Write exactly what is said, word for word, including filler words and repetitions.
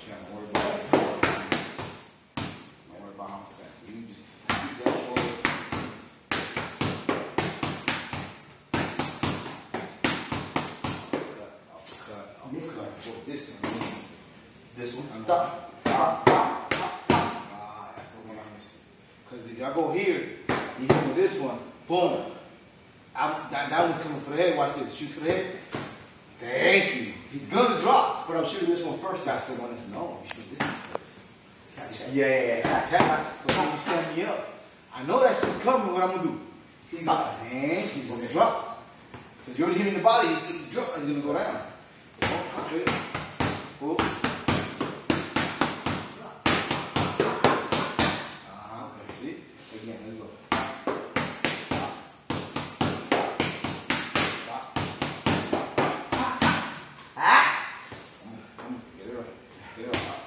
Don't worry about how I'm standing. Don't worry about how I'm standing. You just keep that shoulder. Uppercut, uppercut, uppercut. Oh, this one, this one. I'm done. Ah, that's the one I'm missing. Because if I go here, you hit with this one, boom. I'm, that, that one's coming for the head. Watch this. Shoot for the head. Thank you. He's gonna drop, but I'm shooting this one first. That's the one that's no. You shoot this one first. Yeah, yeah, yeah. That, that, so when you stand me up, I know that shit's coming. What I'm gonna do? He's gonna, and he's gonna drop. Because you already hit him in the body. He's gonna drop. He's gonna go down. Oh, straight. Oh. Uh-huh. Let's see. Again, let's go. Get it right. Get it right.